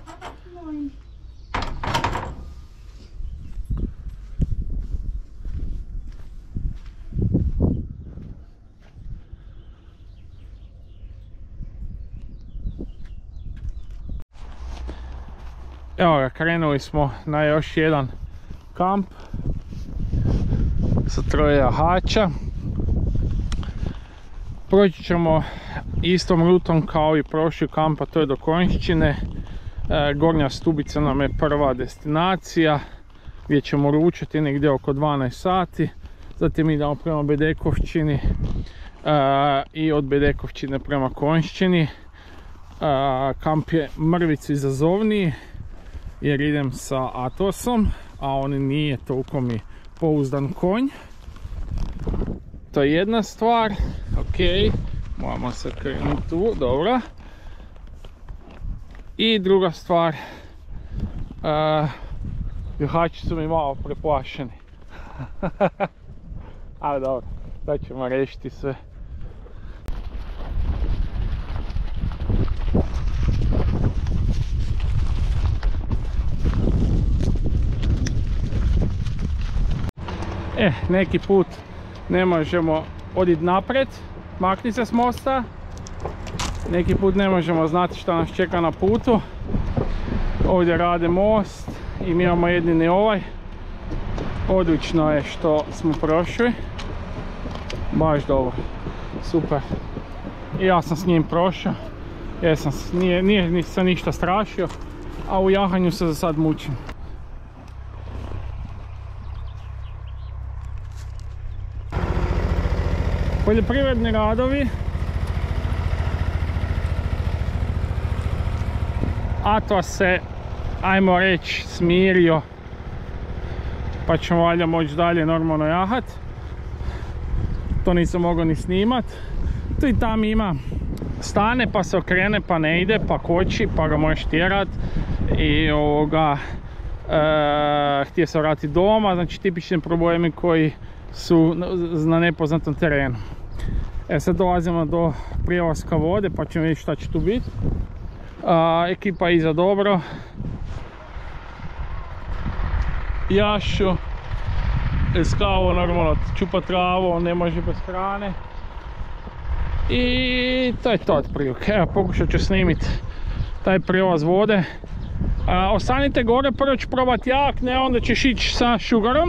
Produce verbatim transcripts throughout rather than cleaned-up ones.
Moin. Evo ga, krenuli smo na još jedan kamp sa troje jahača. Proći ćemo istom rutom kao i prošli kamp, a to je do Konjšćine. E, Gornja Stubica nam je prva destinacija gdje ćemo ručati negdje oko dvanaest sati. Zatim idemo prema Bedekovčini e, i od Bedekovčine prema Konjšćini. E, kamp je mrvicu izazovniji jer idem sa Atosom, a on nije toliko mi pouzdan konj. To je jedna stvar. Ok, moramo se krenuti tu, dobro. I druga stvar, uh, jahači su mi malo preplašeni. Ali dobro, da ćemo riješiti sve. E, neki put ne možemo oditi naprijed, makni se s mosta. Neki put ne možemo znati što nas čeka na putu. Ovdje rade most i mi imamo jedini ovaj. Odlično je što smo prošli. Baš dobro, super. I ja sam s njim prošao. Jesam, nije, nije, nisam ništa strašio, a u jahanju se za sad mučim. Poljoprivredni radovi. Atos se, ajmo reći, smirio, pa ćemo valjda moći dalje normalno jahat. To nisam mogao ni snimat. Tu i tam ima, stane pa se okrene pa ne ide, pa koči pa ga možeš tjerat. I ovoga, e, htio se vratiti doma, znači tipični problemi koji su na nepoznatom terenu. E sad dolazimo do prijelaska vode pa ćemo vidjeti šta će tu biti. A, ekipa iza dobro. Jašu. Eskavo normalno čupa travu, on ne može bez hrane. I to je to otprilike. Evo, pokušat ću snimiti taj prijelaz vode. A, ostanite gore, prvo ću probati jak, ne, onda ćeš ići sa šugarom.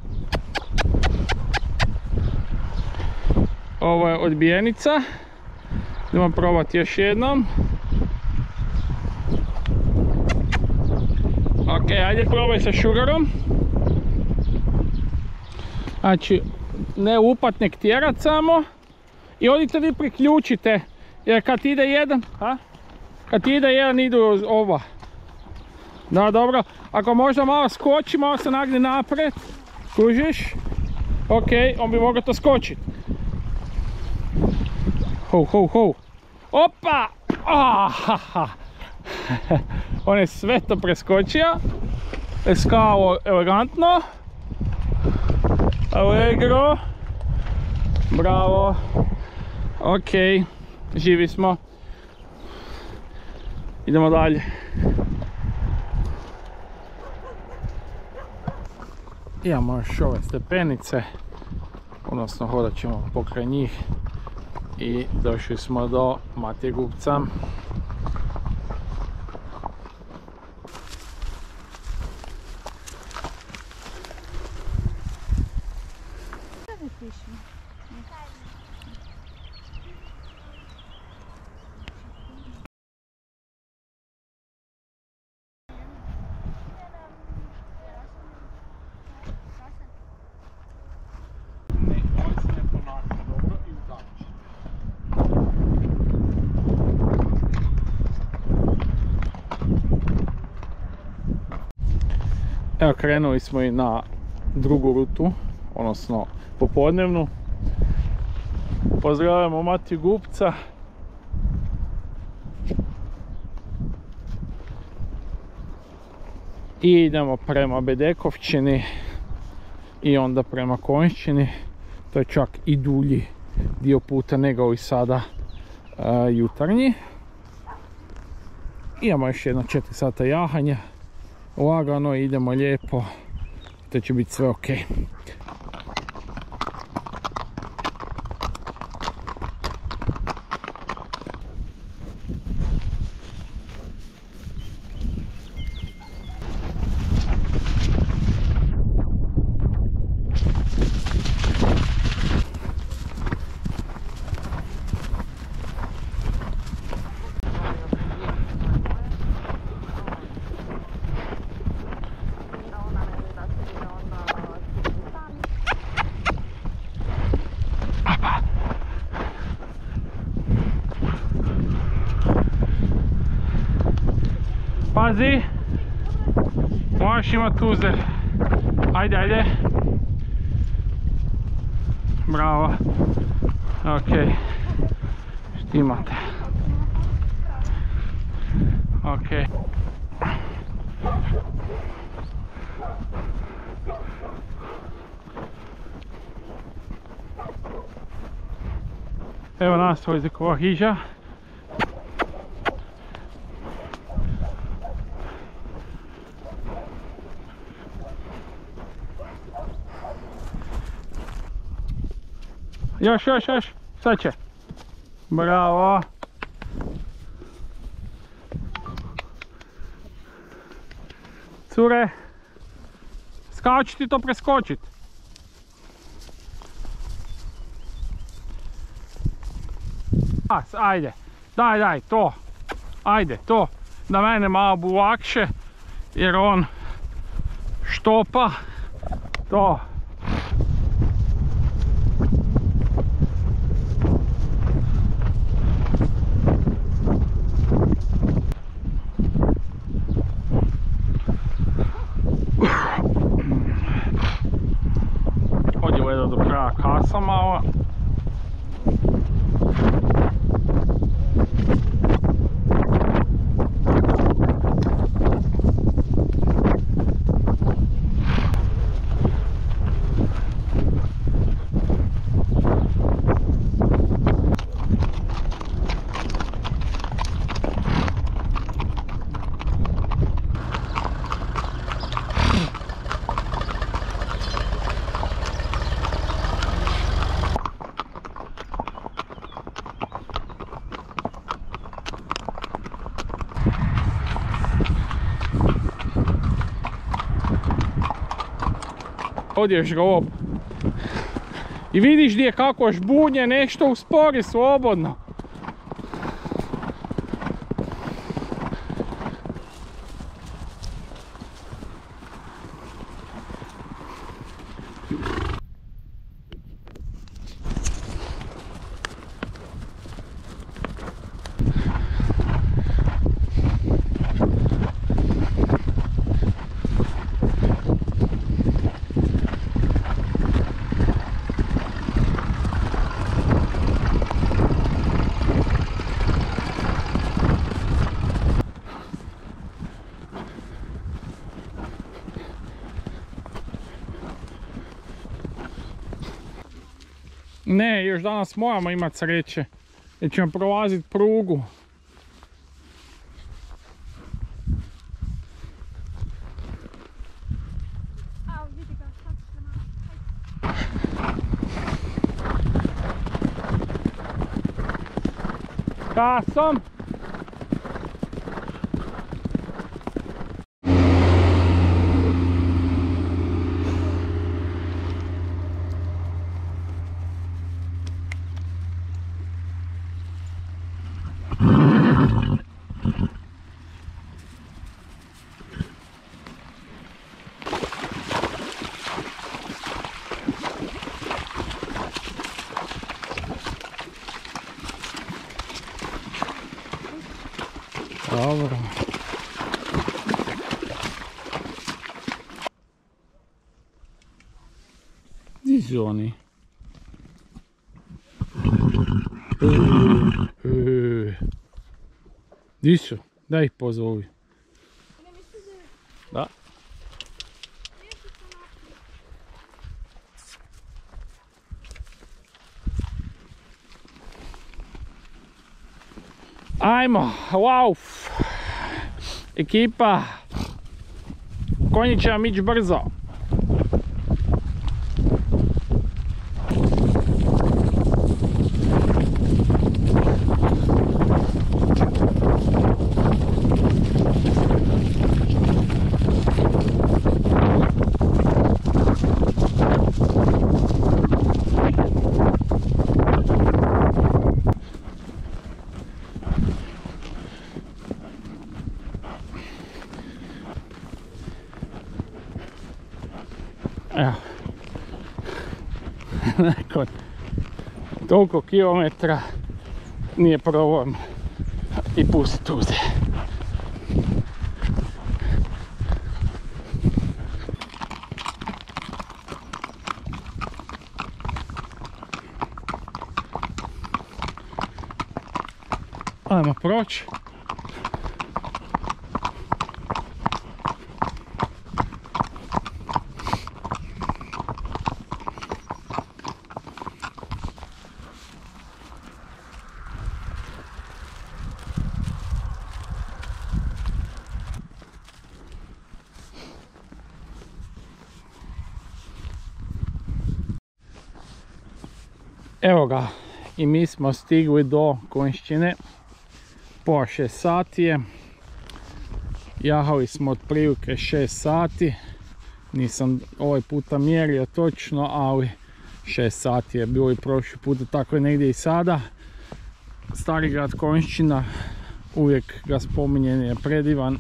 Ovo je odbijenica. Idemo probati još jednom. Ok, ajde probaj sa šugarom. Znači, ne upat, nek tjerat samo. I odite vi priključite. Jer kad ide jedan, a? Kad ide jedan, idu oba. Da, dobro. Ako možda malo skoči, malo se nagni naprijed. Kužiš? Ok, on bi mogao to skočiti. Ho, ho, ho. Opa! Ah, on je sve to preskočio. Eskavo elegantno. Allegro. Bravo. Ok, živi smo. Idemo dalje. Imamo još ove stepenice, odnosno hodat ćemo pokraj njih i došli smo do Matije Gubca. Evo, krenuli smo i na drugu rutu, odnosno popodnevnu. Pozdravljamo Matiju Gubca. I idemo prema Bedekovčini i onda prema Konjšćini. To je čak i dulji dio puta nego i sada uh, jutarnji. Imamo još jedno četiri sata jahanja. Lagano idemo lijepo. To će biti sve ok. Pazi, moraš imat uzer. Ajde, ajde. Bravo. Ok. Štimate. Ok. Evo nas, to je kova hiža. Još, još, još, sad će. Bravo. Cure, kako ću ti to preskočit? Ajde, daj, daj, to. Ajde, to. Da mene malo bu lakše, jer on štopa. To. Kasa malo. Odješ ga op. I vidiš gdje kako žbunje, nešto uspori slobodno. Ne, još danas moramo imati sreće, jer ćemo prolaziti prugu. Kasom! Dobro. Gdje su oni? Gdje su? Daj ih pozovi. Da. Ajmo, lauf. Ekipa, konji će vam ići brzo. Evo, nakon toliko kilometra nije problem i pustiti uze. Ajmo proći. Evo ga, i mi smo stigli do Konjšćine, pola šest sati je, jahali smo otprilike šest sati, nisam ovaj puta mjerio točno, ali šest sati je bilo i prošli puta, tako je negdje i sada. Stari grad Konjšćina, uvijek ga spominjen, je predivan.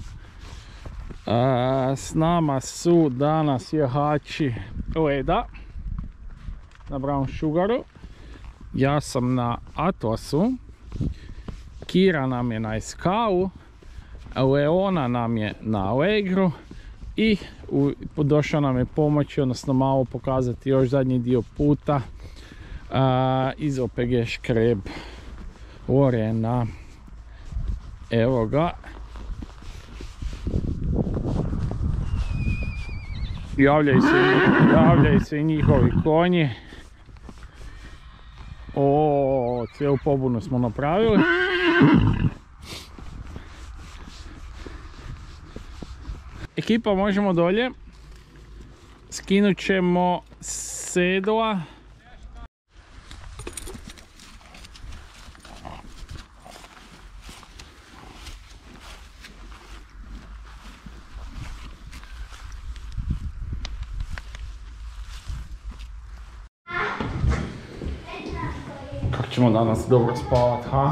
A, s nama su danas jahači Leda na Brown Sugaru. Ja sam na Atlasu, Kira nam je na Eskalu, Leona nam je na Allegru i u, došao nam je pomoći, odnosno malo pokazati još zadnji dio puta a, iz O P G Škreb Lorena. Evo ga. Javljaju se, javljaju se i njihovi konji. O, cijelu pobunu smo napravili. Ekipa, možemo dolje. Skinut ćemo sedla. Kako ćemo danas dobro spavat, ha?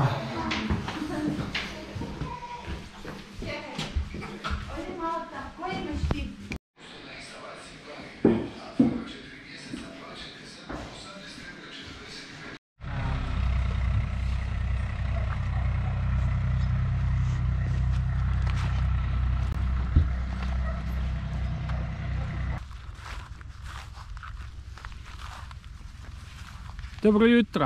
Dobro jutro.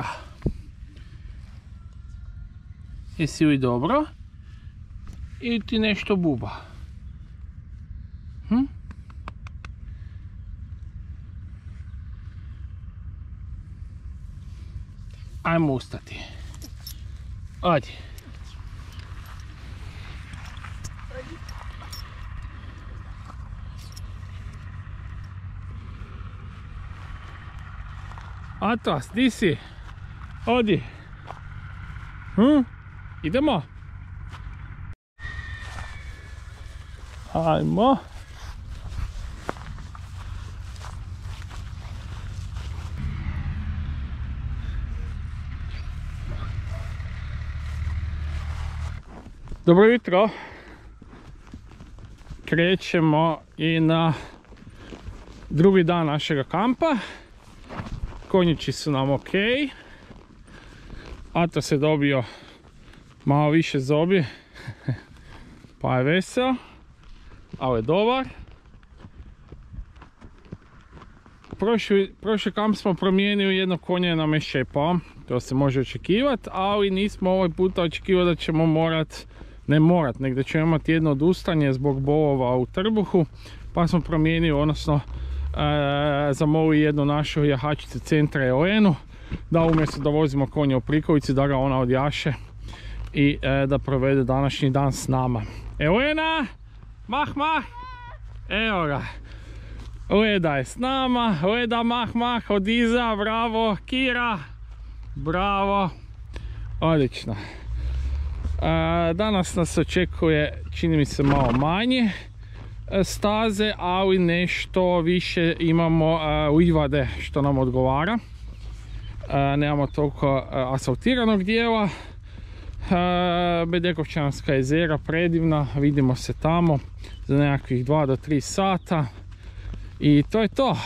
Jesi li dobro? Ili ti nešto buba? Hm? Ajmo ustati. Ajde. Atlas, di si? Odi. Hm? Idemo. Ajmo. Dobro jutro. Krećemo i na drugi dan našega kampa. Konjići su nam ok. Atlas je dobio malo više zobi, pa je veseo, ali je dobar. Prošli, prošli kamp smo promijenili, jedno konje nam je šepao, to se može očekivati, ali nismo ovaj puta očekivali da ćemo morat, ne morat, nego da ćemo imati jedno odustanje zbog bolova u trbuhu, pa smo promijenili, odnosno e, zamolili jednu našu jahačicu centra Elenu, da umjesto da vozimo konje u prikovici, da ga ona odjaše i e, da provede današnji dan s nama. Evo Ena, mah mah, evo ga. Leda je s nama, Leda mah mah od iza, bravo, Kira, bravo, odlično. E, danas nas očekuje, čini mi se, malo manje staze, ali nešto više imamo uh, livade što nam odgovara. Uh, nemamo toliko uh, asfaltiranog dijela. Uh, Bedekovčanska jezera predivna, vidimo se tamo za nekakvih dva do tri sata i to je to.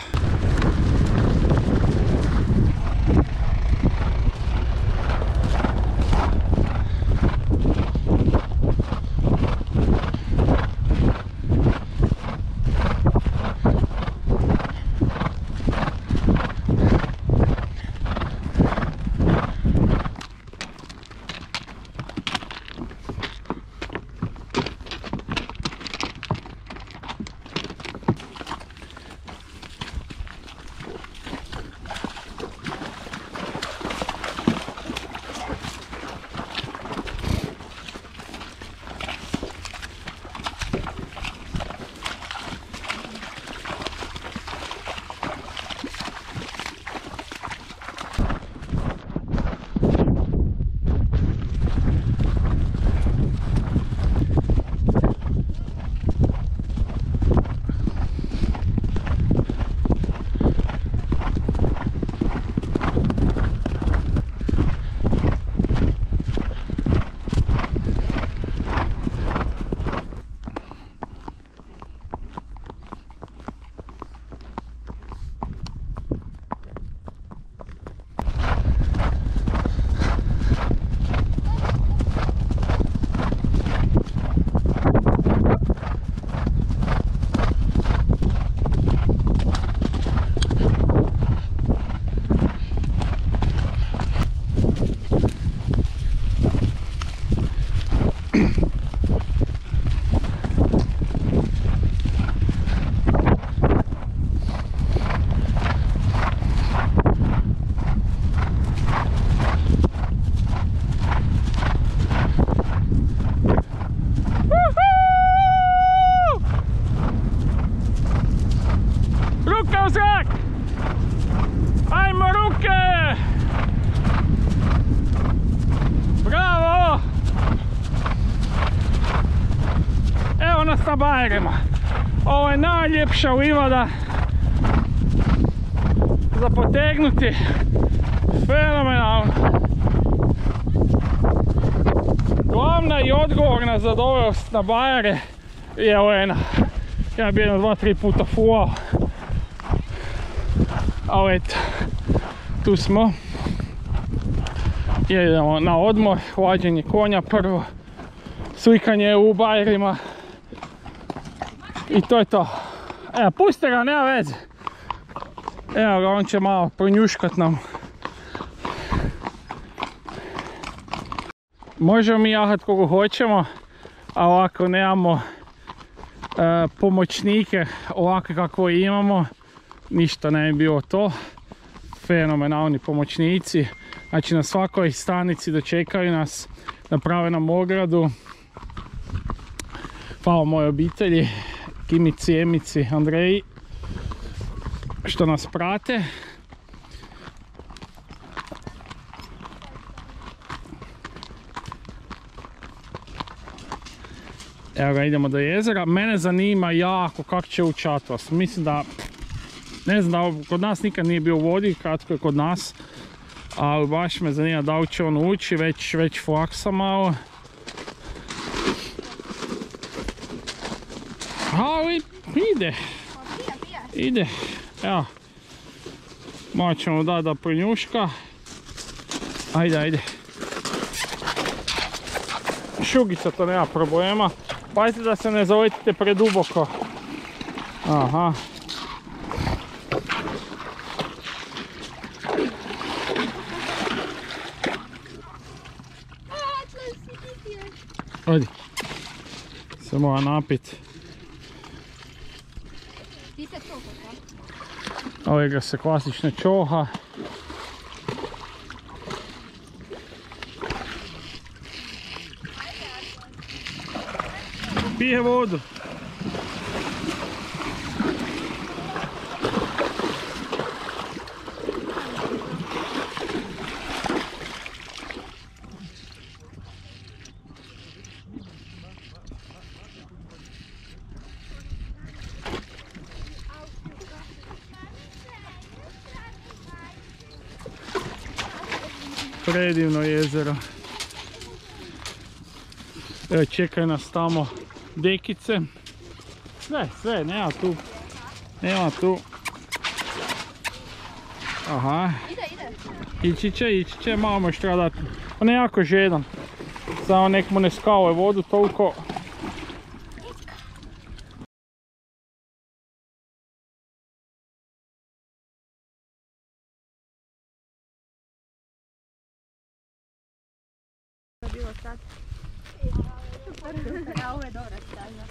Na bajerima. Ovo je najljepša livada za potegnuti, fenomenalno. Glavna i odgovorna za dovesti na bajere je Lena. Ja bi jedno dva, tri puta fulao, ali eto, tu smo. Idemo na odmor, hlađenje konja prvo, slikanje u bajerima. I to je to. Evo, pusti ga, nema veze. Evo ga, on će malo pronjuškat nam. Možemo mi jahat koliko hoćemo, a ovako nemamo e, pomoćnike ovakve kako imamo. Ništa ne bi bilo to. Fenomenalni pomoćnici. Znači na svakoj stanici dočekaju nas, naprave nam ogradu. Hvala moje obitelji. Kimici, Emici, Andreji, što nas prate. Evo ga, idemo do jezera. Mene zanima jako kako će ući Atos. Mislim da, ne znam da kod nas nikad nije bio u vodi, kratko je kod nas. Ali baš me zanima da li će on ući, već, već flaksa malo. Ali ide, ide, evo, malo ćemo dati da pronjuška, ajde, ajde, šugica, to nema problema, pazite da se ne zaletite preduboko, aha, ajde, se mora napiti. Ovo ga se klasična čoha. Pije vodu. Predivno jezero. Evo, čekaju nas tamo dekice. Sve, sve, nema tu. Nema tu. Aha. Ide, ide. Ići će, ići će, malo mu još treba dati. On je jako žedan. Samo nek mu ne skavuje vodu toliko. Bilo sad. Super, super, a ovo je dobra staza.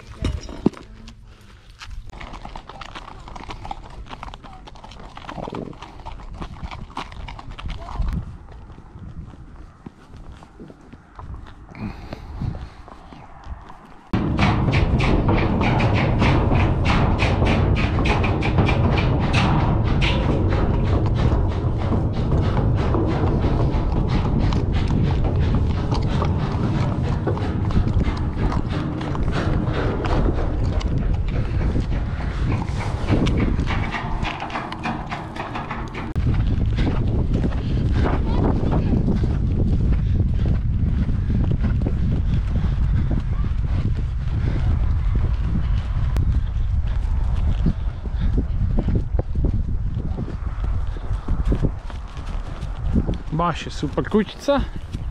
Baš je super kućica.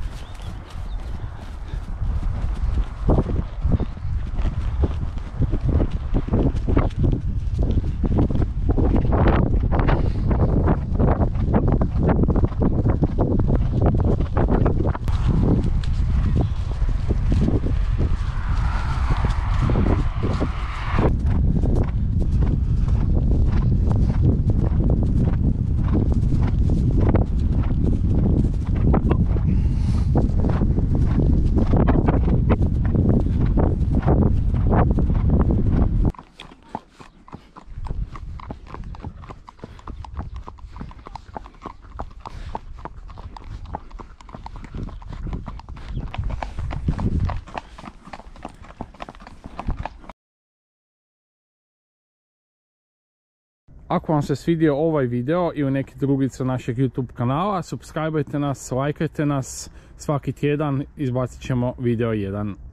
Ako vam se svidio ovaj video ili neki drugi sa našeg YouTube kanala, subscribeajte nas, lajkajte nas, svaki tjedan izbacit ćemo video jedan.